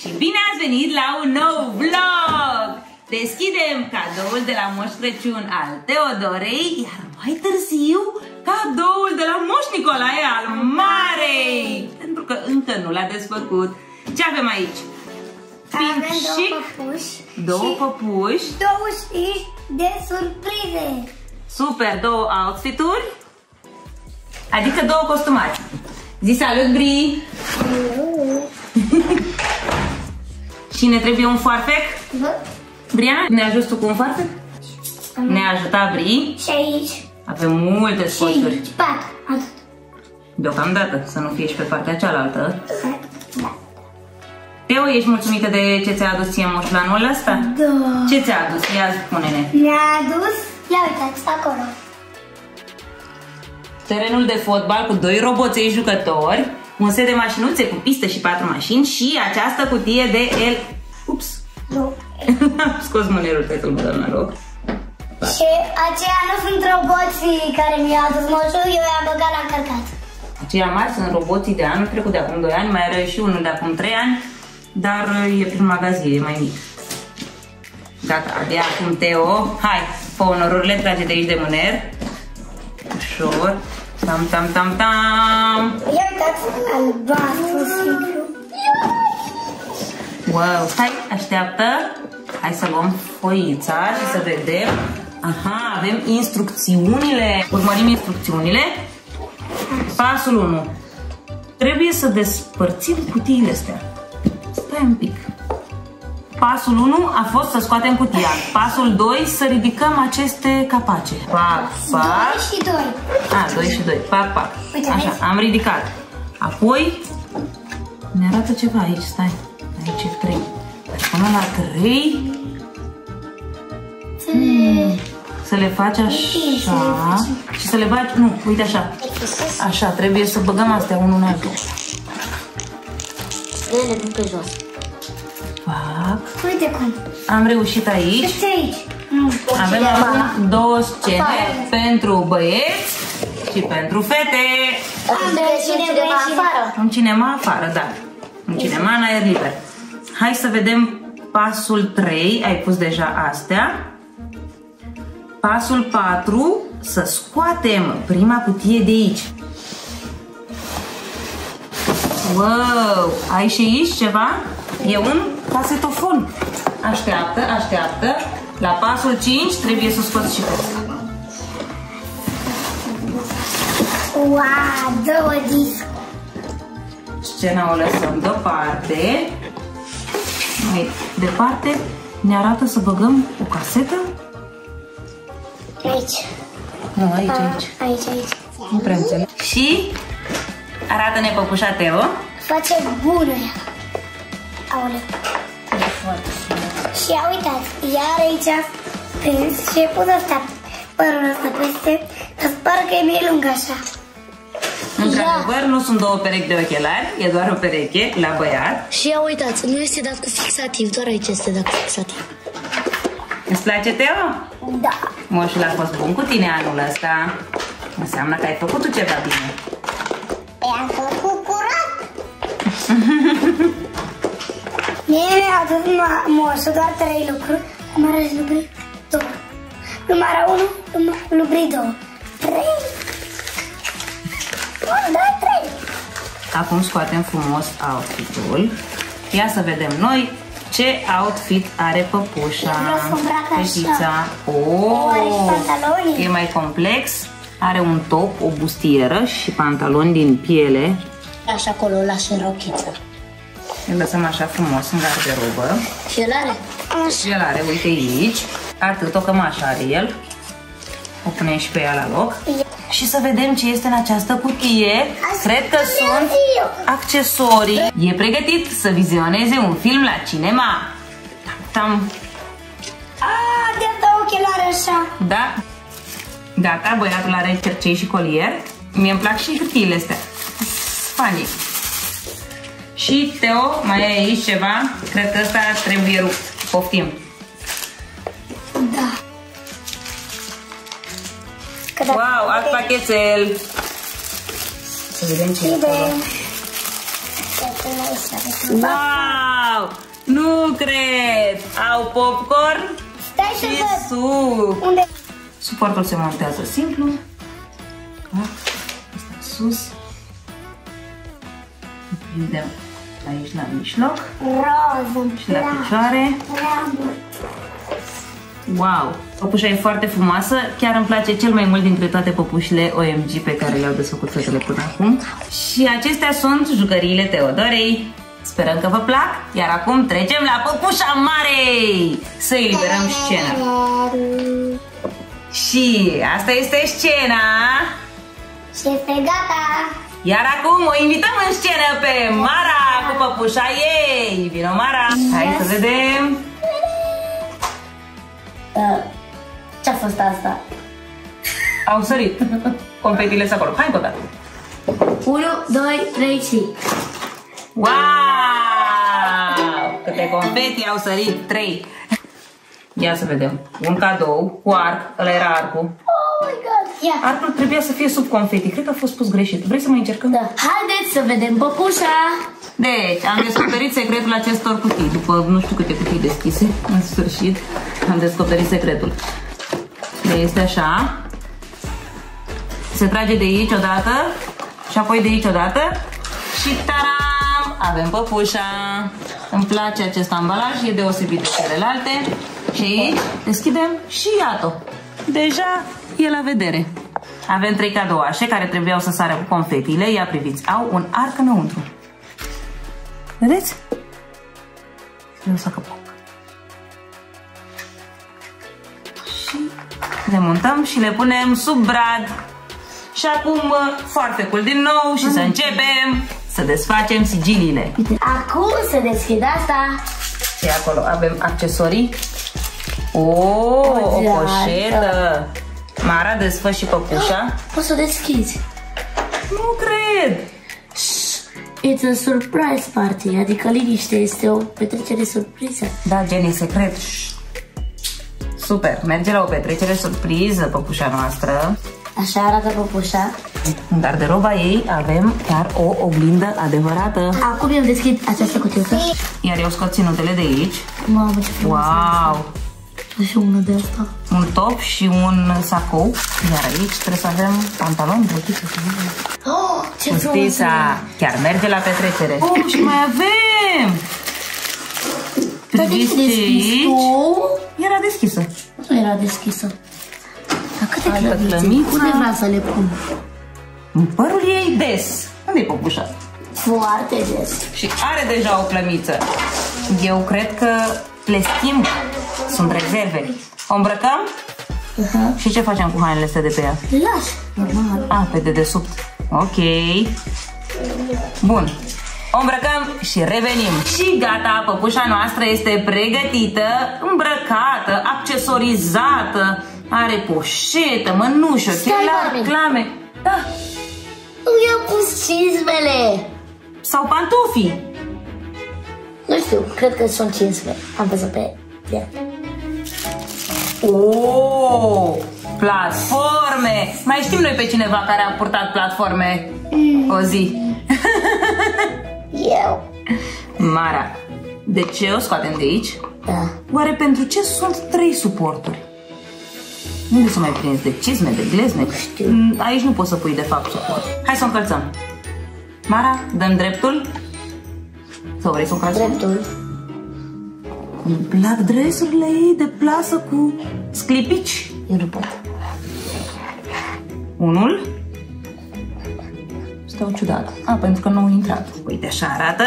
Și bine ați venit la un nou vlog! Deschidem cadoul de la Moș Crăciun al Teodorei, iar mai târziu cadoul de la Moș Nicolae al Marei! Pentru că încă nu l-a desfăcut. Ce avem aici? Avem două păpuși, două știți de surprize. Super, două outfituri, adică două costumari. Zi salut, Bri! Și ne trebuie un foarfec? Briana, ne ajuți tu cu un foarfec? Ne-a ajutat Bri. Și aici. Avem multe spoturi. Și aici, patru, atât. Deocamdată, să nu fie și pe partea cealaltă. Da. Teo, ești mulțumită de ce ți-a adus ție moșlanul ăsta? Da. Ce ți-a adus? Ia spune-ne. Ne-a adus, ia uitați, acolo. Terenul de fotbal cu 2 roboței jucători, un set de mașinuțe cu pistă și 4 mașini și această cutie de el... Ups! Nu. Am scos mânerul pe tulbură, mă rog. Și aceia nu sunt roboții care mi-au adus moșul, eu i-am băgat la încărcat. Aceia mari sunt roboții de anul trecut, de acum 2 ani, mai are și unul de acum 3 ani, dar e prin magazin, e mai mic. Gata, abia acum Teo, hai, fă onorurile, trage de aici de mâner. Ușor. Tam, tam, tam, tam. Ia uitați, albastru simplu. Wow, stai, așteaptă. Hai să luăm foița și să vedem. Aha, avem instrucțiunile. Urmărim instrucțiunile. Pasul 1. Trebuie să despărțim cutiile astea. Stai un pic. Pasul 1 a fost să scoatem cutia. Pasul 2, să ridicăm aceste capace. Pac, pac. 2 și 2. A, 2 și 2. Pac, pac. Uite, așa, vezi? am ridicat. Apoi ne arată ceva aici, stai. Aici e 3. Deci până la 3 să le faci așa și să le bagi, nu, uite așa. Așa, trebuie să băgăm astea unul în altul. Le pun pe jos. Fac. Uite cum. Am reușit aici. Și aici. Avem acum 2 scene pentru băieți și pentru fete. Un cinema afară, da. Un cinema în aer liber. Hai să vedem pasul 3. Ai pus deja astea. Pasul 4. Să scoatem prima cutie de aici. Wow! Ai și aici ceva? E un casetofon. Așteaptă, așteaptă. La pasul 5 trebuie să scoți și pe asta. Wow, 2 discuri. Scena o lăsăm deoparte. Mai departe ne arată să băgăm o casetă. Aici. Nu, aici, aici. Aici. Nu prea înțeleg. Și arată-ne păpușa Teo. Face bună ea. Aoleu. Și ia uitați, iar aici prins și e pus asta, părul ăsta peste, dar pare că e mai lung așa. Într-adevăr, nu sunt 2 perechi de ochelari, e doar o pereche la băiat. Și ia uitați, nu este dat cu fixativ, doar aici este dat cu fixativ. Îți place, Teo? Da. Moșul a fost bun cu tine anul ăsta. Înseamnă că ai făcut tu ceva bine. I-am făcut curat. Mie mi-a adus moșul doar 3 lucruri, numără și lubri 2. Numără 1, lubri 2. 3. Da, 3. Acum scoatem frumos outfit-ul. Ia să vedem noi ce outfit are păpușa. Fetița. E mai complex. Are un top, o bustieră și pantaloni din piele. Așa acolo, lași în rochiță. Îl lăsăm așa frumos în garderobă. Și el are? Și el are, uite aici. Atât, o cămașă are el. O punem și pe ea la loc. Și să vedem ce este în această cutie. Cred că sunt accesorii. E pregătit să vizioneze un film la cinema. Tam. De-am dau ochelari așa. Da. Gata, băiatul are cercei și colier. Mie-mi plac și hârtiile astea. Funny. Și Teo, mai ai aici ceva? Cred că ăsta trebuie rupt. Poftim. Da. Wow, alt pachetel. Să vedem ce e acolo. Wow! Nu cred! Au popcorn și suc. Unde? Suportul se montează simplu. Asta sus. Prindem aici la mijloc. Roz, și la picioare. Wow! Păpușa e foarte frumoasă. Chiar îmi place cel mai mult dintre toate păpușile OMG pe care le-au desfăcut fetele până acum. Și acestea sunt jucăriile Teodorei. Sperăm că vă plac. Iar acum trecem la păpușa mare. Să eliberăm scena. Și asta este scena. Și este gata. Iar acum o invităm în scenă pe Mara cu păpușa ei. Vino, Mara. Hai să vedem. Ce-a fost asta? Au sărit. Confetile sunt acolo. Hai încă o dată. 1, 2, 3 și... Wow! Câte confeti au sărit. 3. Ia să vedem. Un cadou cu arc. Ăla era arcul. Oh my god! Ia! Arcul trebuia să fie sub confeti. Cred că a fost pus greșit. Vrei să mai încercăm? Da. Haideți să vedem păpușa! Deci, am descoperit secretul acestor cutii. După nu știu câte cutii deschise, în sfârșit, am descoperit secretul. Este așa. Se trage de aici odată și apoi de aici odată. Și taram! Avem păpușa. Îmi place acest ambalaj, e deosebit de celelalte. Și aici deschidem și iată. Deja e la vedere. Avem 3 cadouașe care trebuiau să sară cu confetiile. Ia priviți, au un arc înăuntru. Vedeți? Vreau să căpăc. Și le montăm și le punem sub brad. Și acum foarte cool din nou și să începem să desfacem sigiliile. Acum se deschide asta. Și acolo avem accesorii. O poșetă. Mara, desfă și păpușa. Poți să o deschizi. Nu cred. It's a surprise party, adică liniște, este o petrecere surpriză. Da, Jenny, secret. Super, merge la o petrecere surpriză păpușa noastră. Așa arată păpușa. În garderoba ei avem chiar o oglindă adevărată. Acum eu deschid această cutiuță. Iar eu scot ținutele de aici. Mamă, ce frumos. Wow! Și unul de asta. Un top și un sacou. Iar aici trebuie să avem pantaloni, rochiță. Oh, ce frumos! Justița chiar merge la petrecere. Oh, și mai avem! Dar de ce deschis tu? Era deschisă. Nu era deschisă. Dar câte clămițe? Clămița. Unde vreau să le pun? Părul ei des. Unde e păpușa? Foarte des. Și are deja o clămiță. Eu cred că le schimb. Sunt rezerve. O îmbrăcăm? Și ce facem cu hainele astea de pe ea? Le lași, normal. Pe dedesubt. Ok. Bun. O îmbrăcăm și revenim. Și gata, păpușa noastră este pregătită, îmbrăcată, accesorizată. Are poșetă, mănușă, ochelari, clame. Da. Nu i-am pus cizmele. Sau pantofii. Nu știu, cred că sunt cizme. Am văzut pe ea. Oh, platforme! Mai știm noi pe cineva care a purtat platforme o zi. Eu. Mara, de ce o scoatem de aici? Da. Oare pentru ce sunt 3 suporturi? Unde să mai prinzi? De cizme, de glezne? Știu. Aici nu poți să pui de fapt suport. Hai să o încălțăm. Mara, dăm dreptul? Sau vrei să o încălțăm? Dreptul. Îmi plac dresurile ei de plasă cu sclipici. Eu nu pot. Unul. Stau ciudat. Pentru că nu au intrat. Uite, așa arată.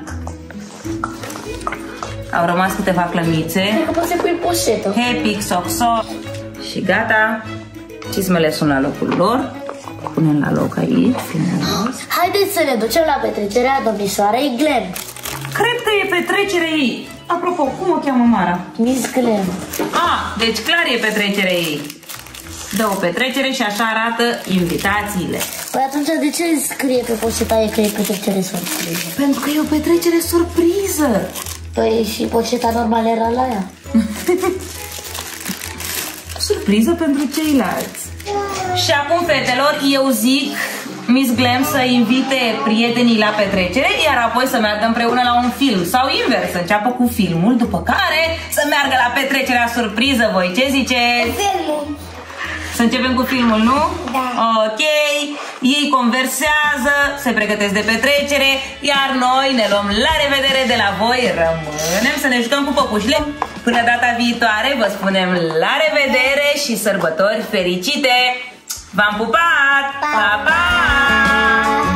Au rămas câteva clămițe. Cred că poți să pui poșetă. Hepic, soc. Și gata. Cizmele sunt la locul lor. Punem la loc aici. Haideți să ne ducem la petrecerea domnișoarei Glen. Cred că e petrecerea ei. Apropo, cum o cheamă Mara? Miss Glen. Deci clar e petrecerea ei. Dă o petrecere și așa arată invitațiile. Păi atunci de ce scrie pe poșeta e că e petrecere surpriză? Pentru că e o petrecere surpriză. Păi și poșeta normală era la ea. Surpriză pentru ceilalți. Și acum, fetelor, eu zic Miss Glam să invite prietenii la petrecere, iar apoi să meargă împreună la un film. Sau invers, să înceapă cu filmul, după care să meargă la petrecerea surpriză. Voi ce ziceți? Filmul. Să începem cu filmul, nu? Da. Ok, ei conversează, se pregătesc de petrecere, iar noi ne luăm la revedere de la voi. Rămânem să ne jucăm cu păpușile. Până data viitoare vă spunem la revedere și sărbători fericite! V-am pupat! Pa, pa!